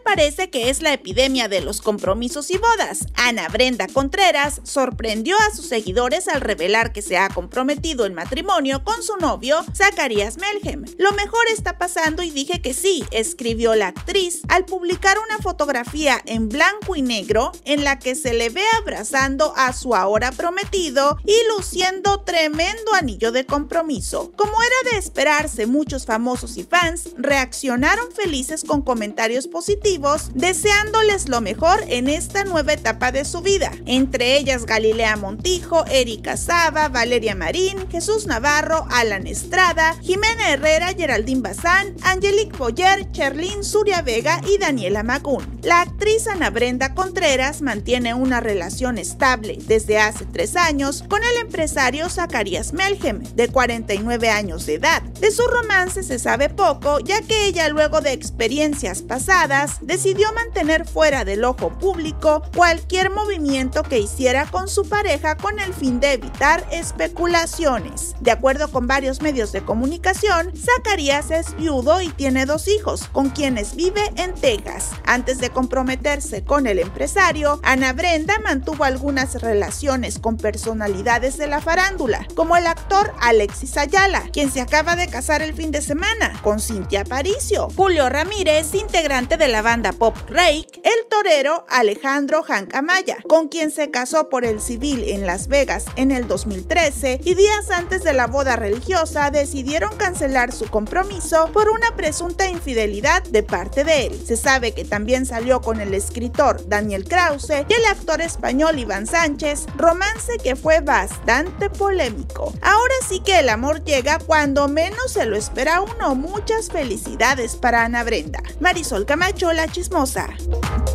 parece que es la epidemia de los compromisos y bodas. Ana Brenda Contreras sorprendió a sus seguidores al revelar que se ha comprometido en matrimonio con su novio, Zacarías Melhem. Lo mejor está pasando y dije que sí, escribió la actriz al publicar una fotografía en blanco y negro en la que se le ve abrazando a su ahora prometido y luciendo tremendo anillo de compromiso. Como era de esperarse, muchos famosos y fans reaccionaron felices con comentarios positivos, deseándoles lo mejor en esta nueva etapa de su vida. Entre ellas Galilea Montijo, Erika Saba, Valeria Marín, Jesús Navarro, Alan Estrada, Jimena Herrera, Geraldine Bazán, Angelique Boyer, Cherlyn Suria Vega y Daniela Magún. La actriz Ana Brenda Contreras mantiene una relación estable desde hace 3 años con el empresario Zacarías Melhem, de 49 años de edad. De su romance se sabe poco, ya que ella, luego de experiencias pasadas, decidió mantener fuera del ojo público cualquier movimiento que hiciera con su pareja con el fin de evitar especulaciones. De acuerdo con varios medios de comunicación, Zacarías es viudo y tiene 2 hijos, con quienes vive en Texas. Antes de comprometerse con el empresario, Ana Brenda mantuvo algunas relaciones con personalidades de la farándula, como el actor Alexis Ayala, quien se acaba de casar el fin de semana con Cintia Aparicio, Julio Ramírez, integrante de la banda pop Reik, el torero Alejandro Hank Amaya, con quien se casó por el civil en Las Vegas en el 2013, y días antes de la boda religiosa decidieron cancelar su compromiso por una presunta infidelidad de parte de él. Se sabe que también salió con el escritor Daniel Krause y el actor español Iván Sánchez, romance que fue bastante polémico. Ahora sí que el amor llega cuando menos se lo espera uno. Muchas felicidades para Ana Brenda. Marisol Camacho, La Chismosa.